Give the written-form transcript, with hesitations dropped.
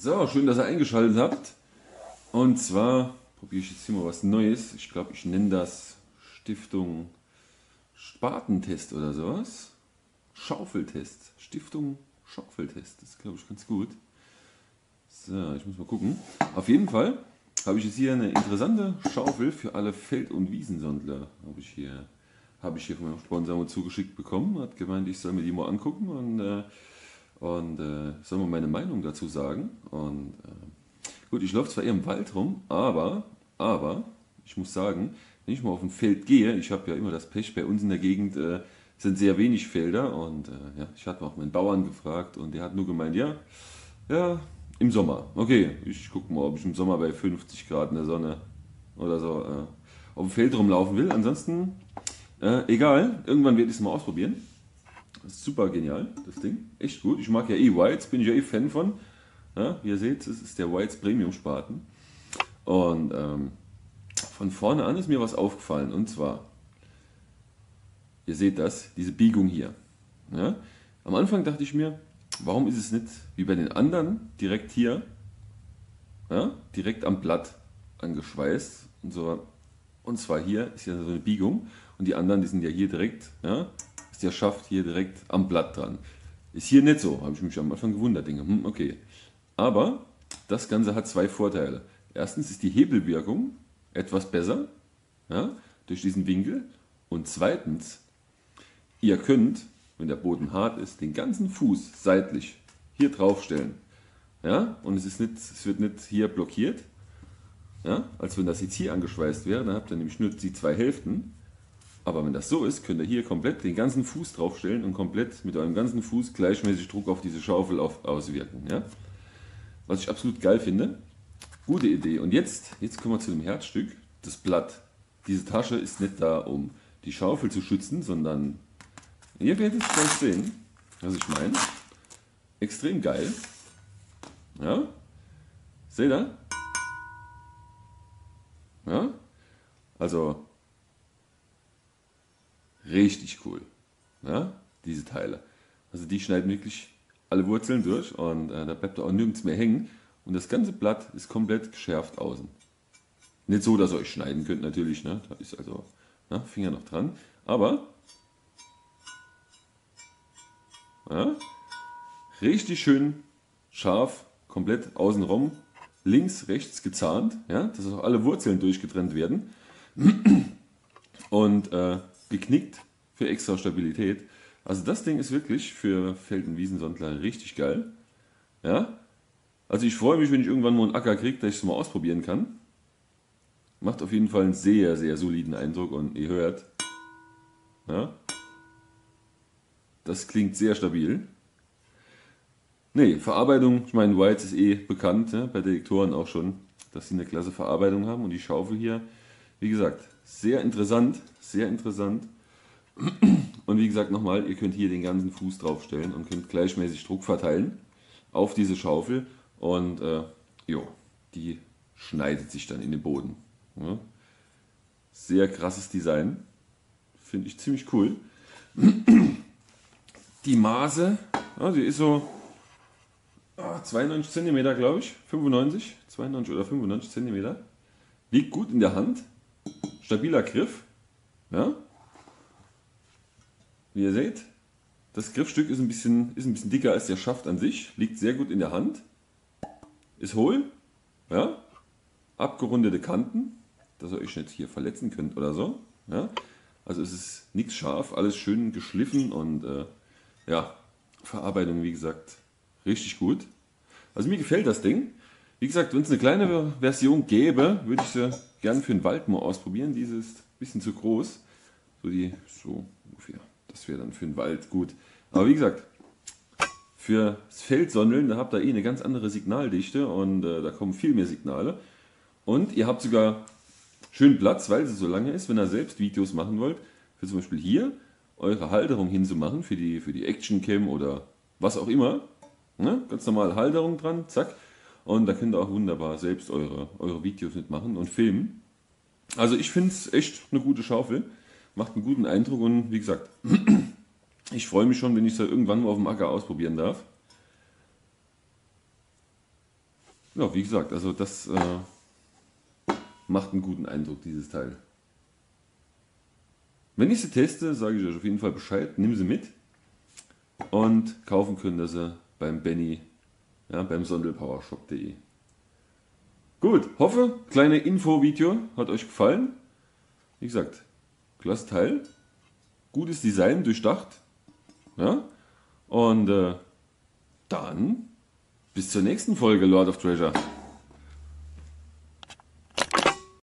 So, schön, dass ihr eingeschaltet habt. Und zwar probiere ich jetzt hier mal was Neues. Ich glaube, ich nenne das Stiftung Spatentest oder sowas. Schaufeltest. Stiftung Schaufeltest. Das ist, glaube ich, ganz gut. So, ich muss mal gucken. Auf jeden Fall habe ich jetzt hier eine interessante Schaufel für alle Feld- und Wiesensondler. Habe ich hier von meinem Sponsor mal zugeschickt bekommen. Hat gemeint, ich soll mir die mal angucken und soll mal meine Meinung dazu sagen. Und gut, ich laufe zwar eher im Wald rum, aber ich muss sagen, wenn ich mal auf ein Feld gehe, ich habe ja immer das Pech, bei uns in der Gegend sind sehr wenig Felder und ja, ich hatte auch meinen Bauern gefragt und der hat nur gemeint, ja, im Sommer. Okay, ich gucke mal, ob ich im Sommer bei 50 Grad in der Sonne oder so auf dem Feld rumlaufen will. Ansonsten, egal, irgendwann werde ich es mal ausprobieren. Das ist super genial, das Ding. Echt gut. Ich mag ja Whites, bin ich ja Fan von. Ja, wie ihr seht, es ist der Whites Premium Spaten. Und von vorne an ist mir was aufgefallen. Und zwar, ihr seht das, diese Biegung hier. Ja? Am Anfang dachte ich mir, warum ist es nicht wie bei den anderen direkt hier, ja, direkt am Blatt angeschweißt. Und so. Und zwar hier ist ja so eine Biegung. Und die anderen, die sind ja hier direkt, ja, ist der Schaft hier direkt am Blatt dran. Ist hier nicht so, habe ich mich am Anfang gewundert. Denke, okay. Aber das Ganze hat zwei Vorteile. Erstens ist die Hebelwirkung etwas besser, ja, durch diesen Winkel. Und zweitens, ihr könnt, wenn der Boden hart ist, den ganzen Fuß seitlich hier drauf stellen. Ja, und es wird nicht hier blockiert, ja, als wenn das jetzt hier angeschweißt wäre. Dann habt ihr nämlich nur die zwei Hälften. Aber wenn das so ist, könnt ihr hier komplett den ganzen Fuß draufstellen und komplett mit eurem ganzen Fuß gleichmäßig Druck auf diese Schaufel auswirken. Ja? Was ich absolut geil finde. Gute Idee. Und jetzt kommen wir zu dem Herzstück. Das Blatt. Diese Tasche ist nicht da, um die Schaufel zu schützen, sondern ihr werdet es gleich sehen, was ich meine. Extrem geil. Ja? Seht ihr? Ja? Also richtig cool. Ja? Diese Teile. Also die schneiden wirklich alle Wurzeln durch und da bleibt auch nirgends mehr hängen. Und das ganze Blatt ist komplett geschärft außen. Nicht so, dass ihr euch schneiden könnt natürlich. Ne? Da ist also Finger noch dran. Aber ja, richtig schön scharf, komplett außenrum, links, rechts gezahnt, ja, dass auch alle Wurzeln durchgetrennt werden und geknickt für extra Stabilität. Also das Ding ist wirklich für Feld- und Wiesensondler richtig geil. Ja? Also ich freue mich, wenn ich irgendwann mal einen Acker kriege, dass ich es mal ausprobieren kann. Macht auf jeden Fall einen sehr, sehr soliden Eindruck und ihr hört, ja, das klingt sehr stabil. Nee, Verarbeitung, ich meine, Whites ist eh bekannt, ja, bei Detektoren auch schon, dass sie eine klasse Verarbeitung haben und die Schaufel hier, wie gesagt, sehr interessant, sehr interessant. Und wie gesagt nochmal, ihr könnt hier den ganzen Fuß draufstellen und könnt gleichmäßig Druck verteilen auf diese Schaufel und die schneidet sich dann in den Boden. Ja. Sehr krasses Design, finde ich ziemlich cool. Die Maße, ja, die ist so 92 cm, glaube ich, 92 oder 95 cm. Liegt gut in der Hand, stabiler Griff. Ja. Wie ihr seht, das Griffstück ist ein bisschen dicker als der Schaft an sich, liegt sehr gut in der Hand, ist hohl, ja, abgerundete Kanten, dass ihr euch nicht hier verletzen könnt oder so. Ja. Also es ist nichts scharf, alles schön geschliffen und ja, Verarbeitung wie gesagt richtig gut. Also mir gefällt das Ding. Wie gesagt, wenn es eine kleine Version gäbe, würde ich sie gerne für den Wald mal ausprobieren. Diese ist ein bisschen zu groß, so ungefähr. Das wäre dann für den Wald gut. Aber wie gesagt, für das Feldsondeln, da habt ihr eh eine ganz andere Signaldichte und da kommen viel mehr Signale. Und ihr habt sogar schön Platz, weil sie so lange ist, wenn ihr selbst Videos machen wollt, für zum Beispiel hier eure Halterung hinzumachen, für die Action-Cam oder was auch immer. Ne? Ganz normal Halterung dran, zack. Und da könnt ihr auch wunderbar selbst eure Videos mitmachen und filmen. Also ich finde es echt eine gute Schaufel. Macht einen guten Eindruck und wie gesagt, ich freue mich schon, wenn ich es irgendwann mal auf dem Acker ausprobieren darf. Ja, wie gesagt, also das macht einen guten Eindruck, dieses Teil. Wenn ich sie teste, sage ich euch auf jeden Fall Bescheid, nimm sie mit und kaufen könnt ihr sie beim Benny, ja, beim sondelpowershop.de. Gut, hoffe, kleine Info-Video hat euch gefallen. Wie gesagt, klasse Teil, gutes Design, durchdacht. Ja? Und dann bis zur nächsten Folge Lord of Treasure.